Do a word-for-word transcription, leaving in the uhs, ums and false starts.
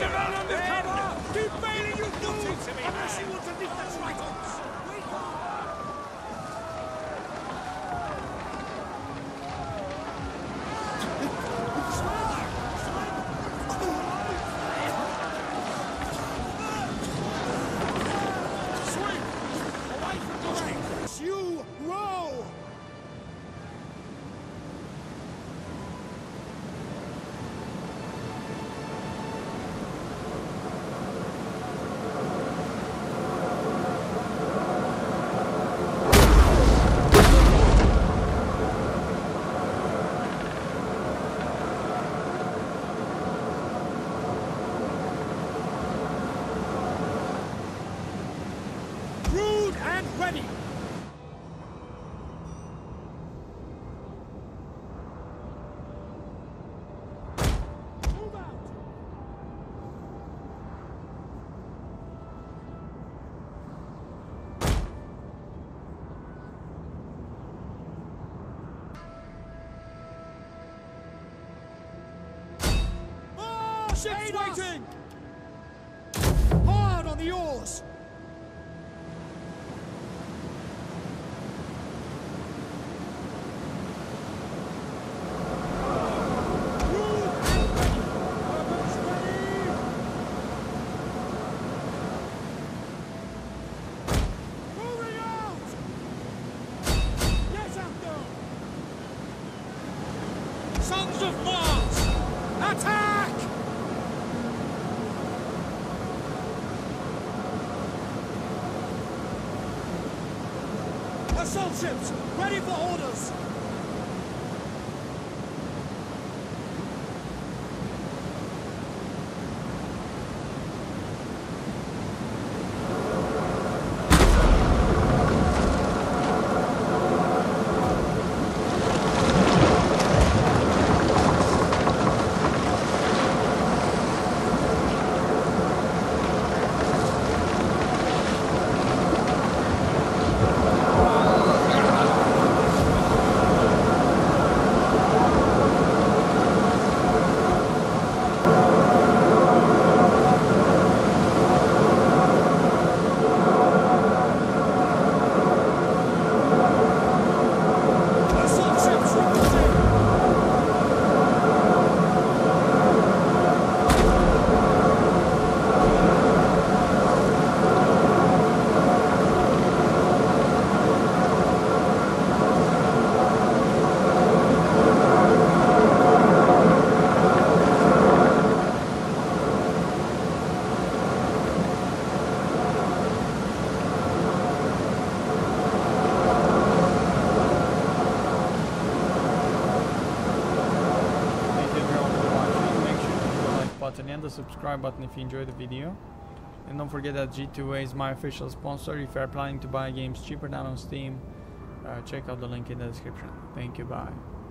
man under cover! Keep bailing, you fool! Unless you want to leave the Tritons! You row! Brewed and ready! Ship's waiting! Hard on the oars! Moving out! Get out there! Sons of Mars! Attack! Assault ships, ready for orders! Button and the subscribe button if you enjoyed the video, and don't forget that G two A is my official sponsor. If you're planning to buy games cheaper than on Steam, uh, check out the link in the description. Thank you, bye.